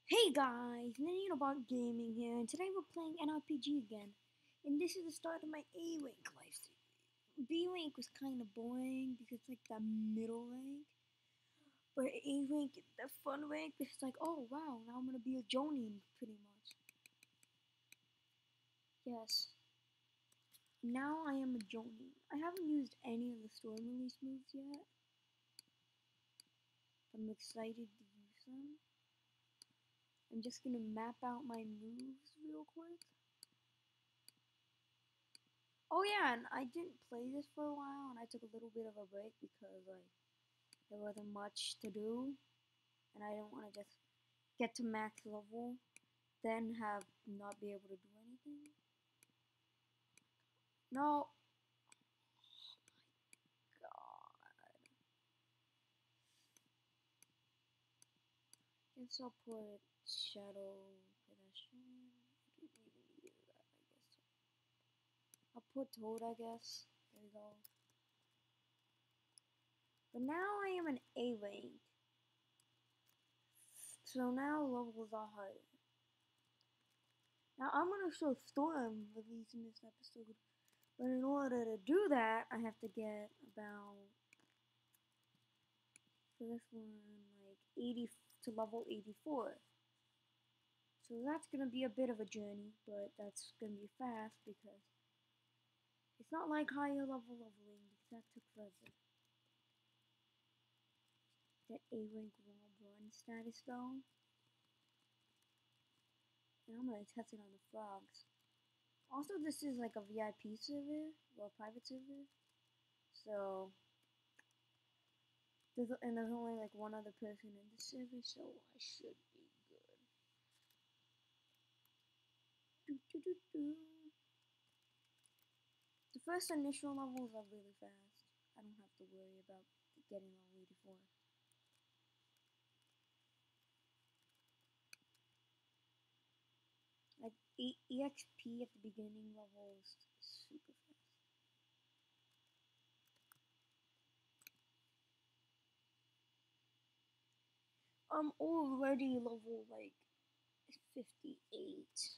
Hey guys, Nanobot Gaming here, and today we're playing NRPG again. And this is the start of my A-Rank life stream. B-Rank was kind of boring because it's like the middle rank. But A-Rank is the fun rank because it's like, oh wow, now I'm gonna be a Jonin pretty much. Yes. Now I am a Jonin. I haven't used any of the storm release moves yet. I'm excited to use them. I'm just gonna map out my moves real quick. Oh yeah, and I didn't play this for a while, and I took a little bit of a break because like there wasn't much to do, and I didn't want to just get to max level, then have not be able to do anything. No, God. Guess I'll put Shadow Pedestrian. I don't even use that, I guess. I'll put Toad, I guess. There we go. But now I am an A rank, so now levels are higher. Now I'm gonna show Storm release in this episode, but in order to do that, I have to get about, for this one, like 80 to level 84. So that's gonna be a bit of a journey, but that's gonna be fast because it's not like higher level leveling because that took forever. That A rank 1 status though, and I'm gonna test it on the frogs. Also, this is like a VIP server, or a private server, so there's only like one other person in the server, so I should be good. The first initial levels are really fast. I don't have to worry about getting all 84. Like EXP at the beginning levels super fast. I'm already level like 58.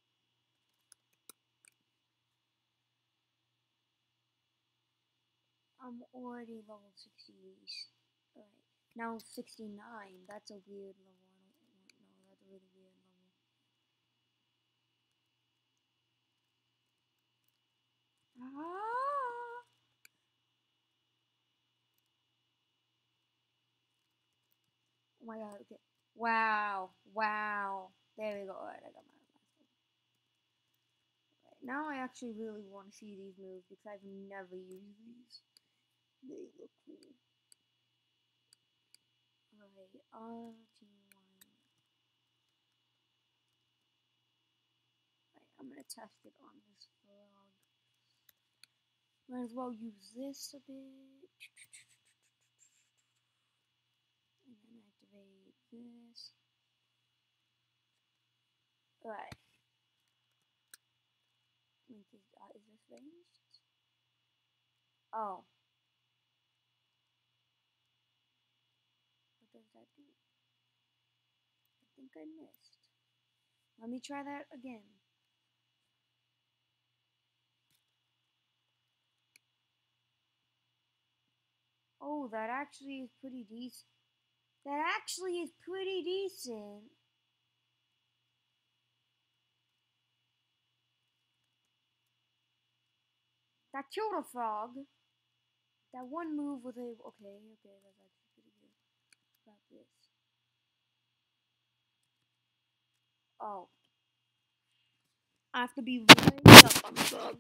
I'm already level 68. Alright. Now 69. That's a weird level. I don't know. That's a really weird level. Ah! Oh my god, okay. Wow. Wow. There we go. Alright, I got my last one. Right, now I actually really want to see these moves because I've never used these. They look cool. Alright, RT1. Right, I'm gonna test it on this frog. Might as well use this a bit. And then activate this. Alright. Is this ranged? Oh. What does that do? I think I missed. Let me try that again. Oh, that actually is pretty decent. That actually is pretty decent. That killed a frog. That one move was able. Okay, that's actually pretty good. About this. Oh. I have to be really up on the frog.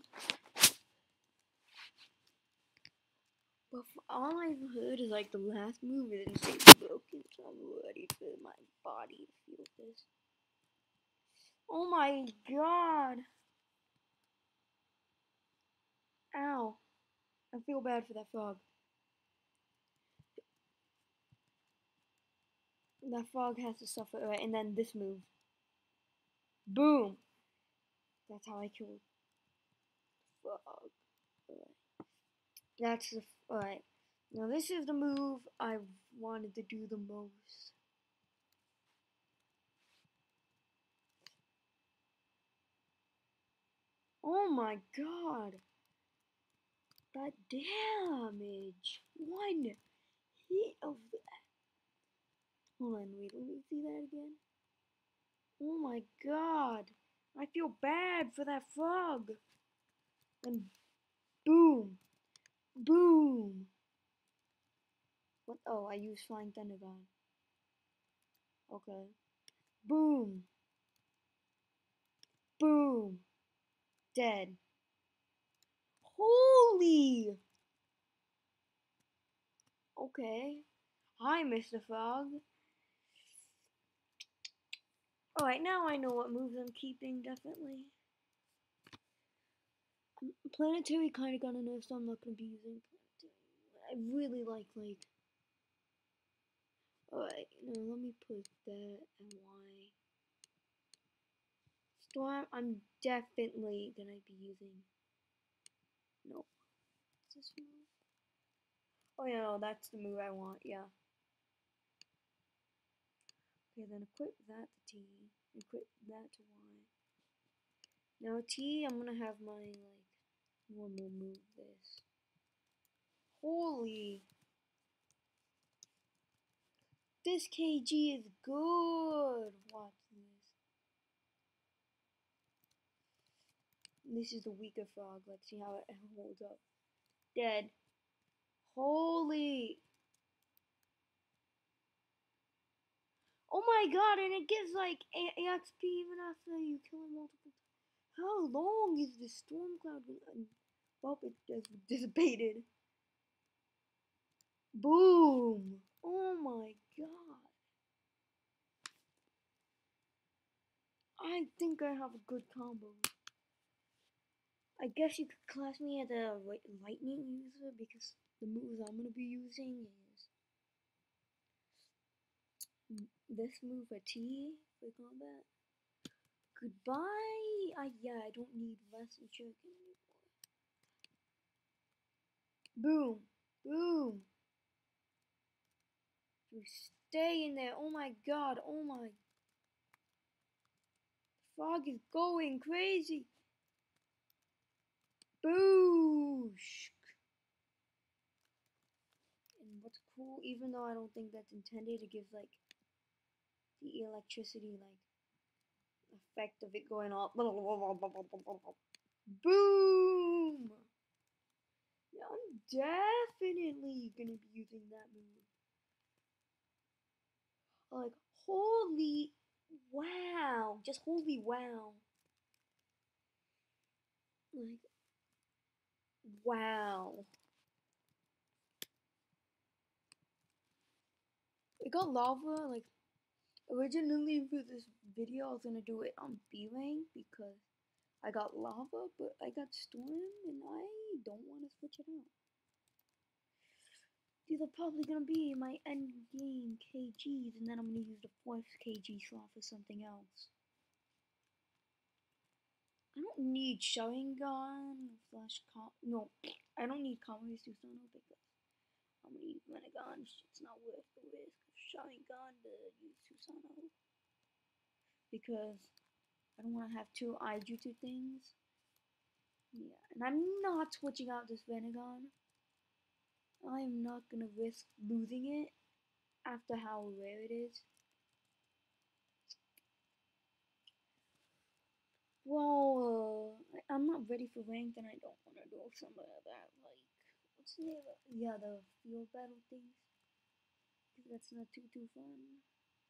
But all I've heard is like the last move is insanely broken, so I'm ready for my body to feel this. Oh my god! Ow. I feel bad for that frog. That frog has to suffer, right? And then this move. Boom! That's how I killed the frog. Alright. That's the. Alright. Now this is the move I wanted to do the most. Oh my god. That damage. One hit of that. Hold on, wait, let me see that again. Oh my god. I feel bad for that frog. And boom. Boom. What? Oh, I used Flying Thunder God. Okay. Boom. Boom. Dead. Holy. Okay. Hi, Mr. Frog. Alright, now I know what moves I'm keeping, definitely. Planetary kind of got a nerf, so I'm not going to be using Planetary. I really like... Alright, now let me put that and Y. Storm, I'm definitely going to be using... No. What's this move? Oh yeah, no, that's the move I want, yeah. Okay, then equip that to T, equip that to Y. Now T, I'm gonna have my, like, normal move this. Holy! This KG is good! Watch this. This is the weaker frog, let's see how it holds up. Dead. Holy! Oh my god, and it gives, like, EXP even after you kill him multiple times. How long is this storm cloud? Well, it just dissipated. Boom! Oh my god. I think I have a good combo. I guess you could class me as a lightning user because the moves I'm gonna be using is this move a T for combat. Goodbye! Yeah, I don't need less jerk anymore. Boom! Boom! You stay in there. Oh my god. Oh my. The frog is going crazy. Boosh! And what's cool, even though I don't think that's intended, it gives like the electricity like effect of it going off. Boom! Yeah, I'm definitely gonna be using that move. Like, holy wow! Just holy wow! Like, wow! It got lava. Like, originally for this video, I was gonna do it on B rank because I got lava, but I got storm, and I don't want to switch it out. These are probably gonna be my end game KGs, and then I'm gonna use the 4th KG slot for something else. I don't need Sharingan, Flash no, I don't need Kamaru Susanoo because I'm gonna use Renegon. It's not worth the risk of Sharingan to use Susanoo because I don't want to have 2 Ijutsu things. Yeah, and I'm not switching out this Renegon. I am not gonna risk losing it after how rare it is. Well, I'm not ready for ranked, and I don't want to do some of that, like, what's the name of it? Yeah, the field battle things. Because that's not too fun.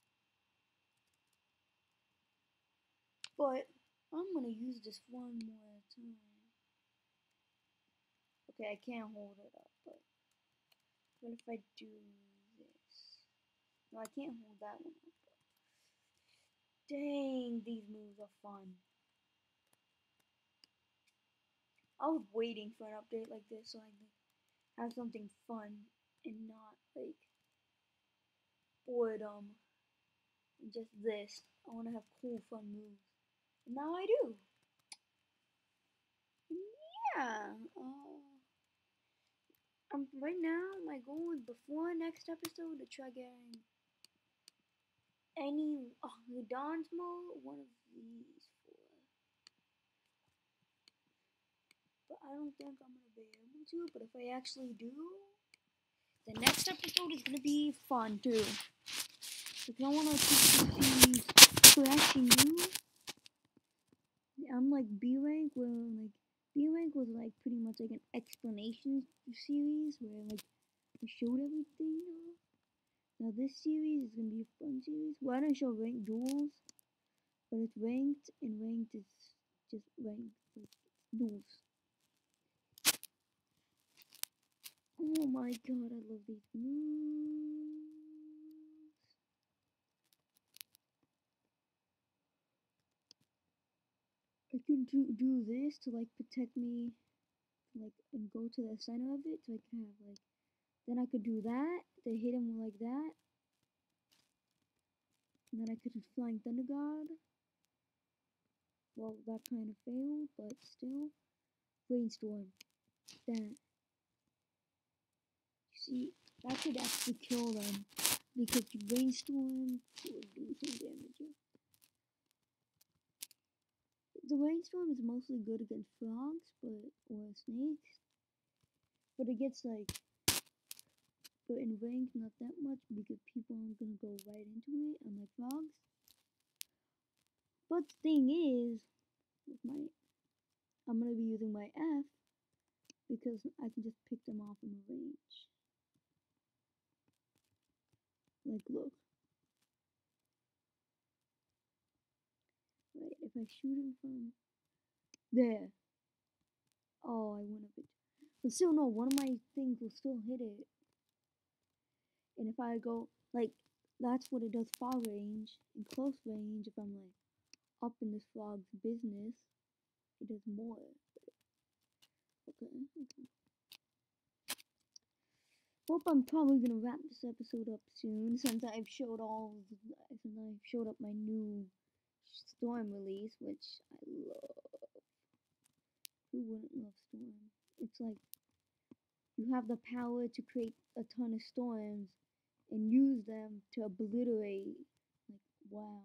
But I'm gonna use this one more time. Okay, I can't hold it up, but what if I do this? No, I can't hold that one up. Dang, these moves are fun. I was waiting for an update like this so I could have something fun and not like boredom. And just this. I want to have cool, fun moves. And now I do. Yeah. Right now my goal is before next episode to try getting any the Dawns mode, one of these four. I don't think I'm gonna be able to. But if I actually do, the next episode is gonna be fun too. Because I wanna teach the series fresh and new. I'm like B rank, where like B rank was like pretty much like an explanation series where like I showed everything. Now this series is gonna be a fun series. Well, I didn't show ranked duels, but it's ranked, and ranked is just ranked like duels. Oh my god, I love these moves. I can do this to like protect me, like, and go to the center of it, so I can have like. Then I could do that to hit him like that, and then I could do Flying Thunder Guard. Well, that kind of failed, but still. Brainstorm. That. See, that could actually kill them because you brainstorm would do some damage. The brainstorm is mostly good against frogs, or snakes, but it gets like, but in rank not that much because people aren't gonna go right into it unlike frogs. But the thing is, with I'm gonna be using my F because I can just pick them off in the range. Like, look. Right, if I shoot him from there. Oh, I went a bit. But still, no, one of my things will still hit it. And if I go, like, that's what it does far range. In close range, if I'm, like, up in this frog's business, it does more. Okay. Well, I'm probably gonna wrap this episode up soon since I've showed up my new Storm release, which I love. Who wouldn't love Storm? It's like you have the power to create a ton of storms and use them to obliterate. Like, wow.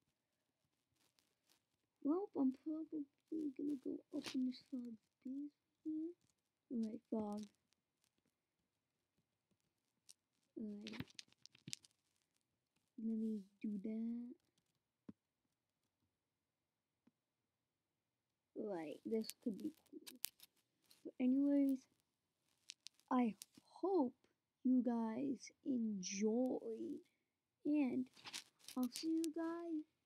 Well, I'm probably gonna go up in this fog business. Alright, fog. Alright. Let me do that. Right, this could be cool. But anyways, I hope you guys enjoyed. And I'll see you guys